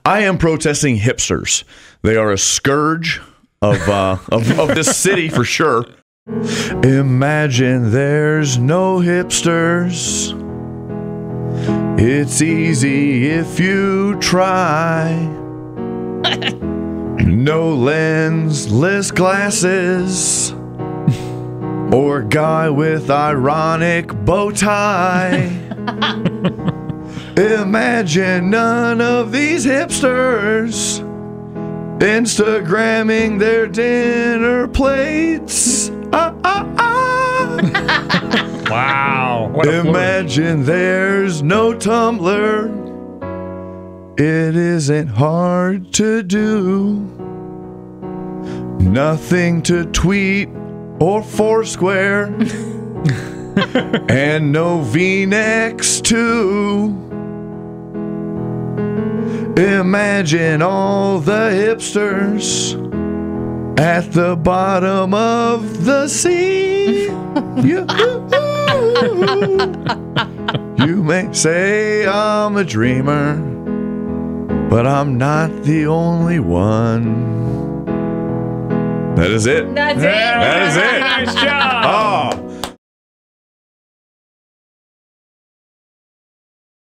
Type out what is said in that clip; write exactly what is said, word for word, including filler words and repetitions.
I am protesting hipsters. They are a scourge of, uh, of, of this city for sure. Imagine there's no hipsters. It's easy if you try. No lensless glasses or guy with ironic bow tie. Imagine none of these hipsters Instagramming their dinner plates. Ah, ah, ah. Wow. Imagine there's no Tumblr. It isn't hard to do. Nothing to tweet or Foursquare. And no V-necks too. Imagine all the hipsters at the bottom of the sea. You, you may say I'm a dreamer, but I'm not the only one. That is it. That's it. That is it. Nice job. Oh.